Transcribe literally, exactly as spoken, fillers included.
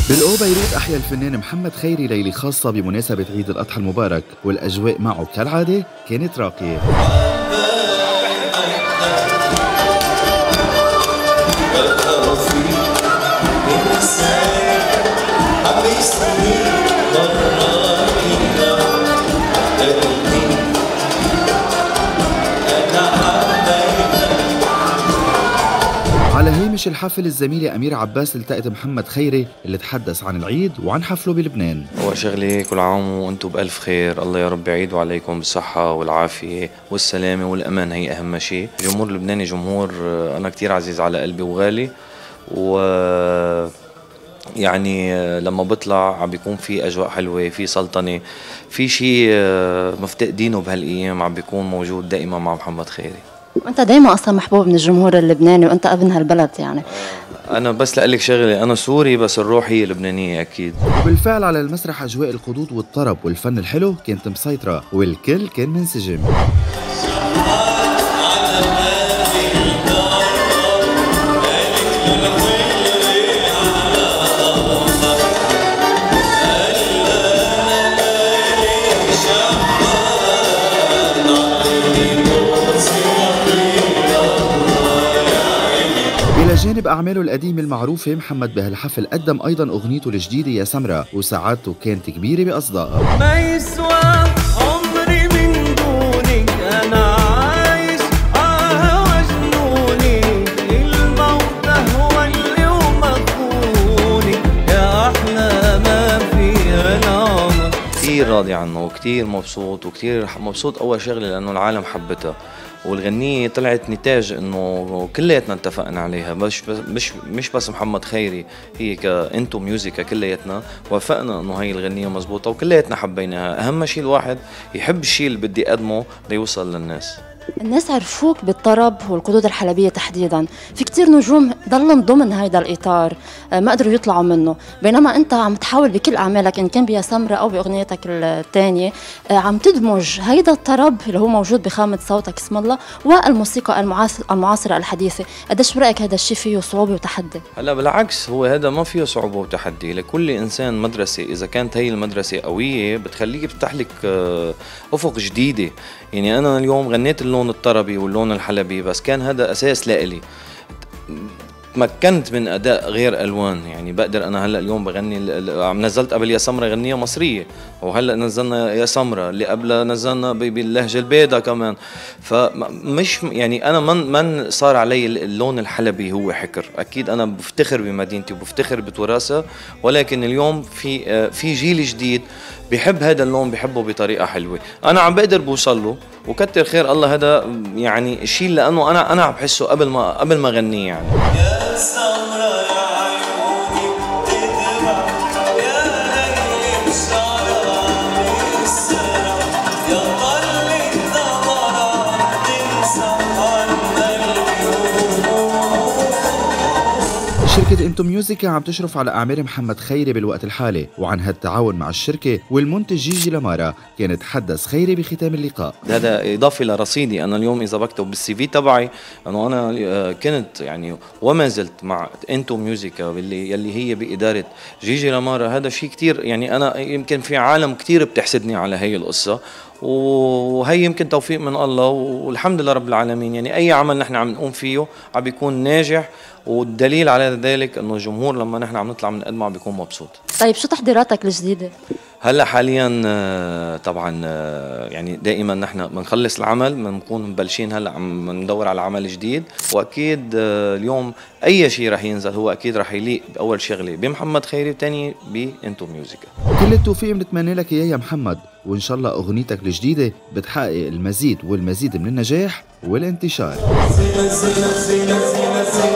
بالأو بيروت أحيا الفنان محمد خيري ليلة خاصة بمناسبة عيد الأضحى المبارك، والأجواء معه كالعادة كانت راقية. على هامش الحفل الزميلة أميرة عباس التقت محمد خيري اللي تحدث عن العيد وعن حفله بلبنان. أول شغلة كل عام وأنتم بألف خير، الله يا رب يعيدوا عليكم بالصحة والعافية والسلامة والأمان، هي أهم شيء. الجمهور اللبناني جمهور أنا كتير عزيز على قلبي وغالي، و يعني لما بطلع عم بيكون في أجواء حلوة، في سلطنة، في شيء مفتقدينه بهالأيام عم بيكون موجود دائما مع محمد خيري. وانت دايما اصلا محبوب من الجمهور اللبناني وانت ابن هالبلد يعني. انا بس لأقلك شغله، انا سوري بس الروح هي لبنانيه اكيد. وبالفعل على المسرح اجواء القضوض والطرب والفن الحلو كانت مسيطره والكل كان منسجم. إلى جانب أعماله القديمة المعروفة، محمد بهالحفل قدم أيضا أغنيته الجديدة يا سمرة، وسعادته كانت كبيرة بأصدائها. ما يسوى عمري من دونك، أنا عايش آه وجنوني، الموت هو اليوم أخوني، يا أحلى ما فيها العمر. كتير راضي عنه وكتير مبسوط، وكتير مبسوط أول شغلة لأنه العالم حبتها، والغنية طلعت نتاج انه كلياتنا اتفقنا عليها، مش مش مش بس محمد خيري، هي كانتو ميوزيكا كلياتنا وافقنا انه هي الغنية مزبوطة وكلياتنا حبيناها. اهم شيء الواحد يحب الشيء اللي بدي اقدمه ليوصل للناس. الناس عرفوك بالطرب والقدود الحلبية تحديدا، في كتير نجوم ضلوا ضمن هيدا الإطار ما قدروا يطلعوا منه، بينما أنت عم تحاول بكل أعمالك إن كان بيا سمرة أو بأغنيتك الثانية عم تدمج هيدا الطرب اللي هو موجود بخامة صوتك اسم الله والموسيقى المعاصرة الحديثة. قديش برأيك هذا الشيء فيه صعوبة وتحدي؟ هلا بالعكس، هو هذا ما فيه صعوبة وتحدي، لكل إنسان مدرسة، إذا كانت هي المدرسة قوية بتخليك بتفتح لك أفق جديدة. يعني أنا اليوم غنيت اللون الطربي واللون الحلبي، بس كان هذا أساس لإلي. تمكنت من أداء غير ألوان، يعني بقدر أنا هلأ اليوم بغني، عم نزلت قبل يا سمرة غنية مصرية، وهلأ نزلنا يا سمرة، اللي قبلها نزلنا باللهجة البيضاء كمان. فمش يعني أنا من من صار علي اللون الحلبي هو حكر، أكيد أنا بفتخر بمدينتي وبفتخر بتراثها، ولكن اليوم في في جيل جديد بيحب هذا اللون، بيحبه بطريقة حلوة، أنا عم بقدر بوصل له وكتر خير الله. هذا يعني الشيء لأنه أنا أنا عم بحسه قبل ما قبل ما أغنيه يعني. يا سمرة يا عيوني بتدمع، يا ليل الشعر السرع، يا طل الثمرة تنسى عنا اليوم. شركة انتو ميوزيكا عم تشرف على أعمال محمد خيري بالوقت الحالي، وعن هالتعاون مع الشركة والمنتج جيجي لامارا كان تحدث خيري بختام اللقاء. هذا إضافة لرصيدي، أنا اليوم إذا بكتب بالسي في تبعي أنه أنا كنت يعني وما زلت مع انتو ميوزيكا اللي يلي هي بإدارة جيجي لامارا، هذا شيء كتير يعني أنا يمكن في عالم كتير بتحسدني على هي القصة، وهي يمكن توفيق من الله والحمد لله رب العالمين. يعني أي عمل نحن عم نقوم فيه عم بيكون ناجح، والدليل على ذلك انه الجمهور لما نحن عم نطلع من قدمه عم بيكون مبسوط. طيب شو تحضيراتك الجديدة؟ هلا حاليا طبعا يعني دائما نحن بنخلص العمل بنكون مبلشين، هلا عم ندور على عمل جديد، واكيد اليوم اي شيء رح ينزل هو اكيد رح يليق باول شغله بمحمد خيري وثاني بانتو ميوزيكا. كل التوفيق بنتمنى لك اياه يا محمد، وان شاء الله اغنيتك الجديده بتحقق المزيد والمزيد من النجاح والانتشار.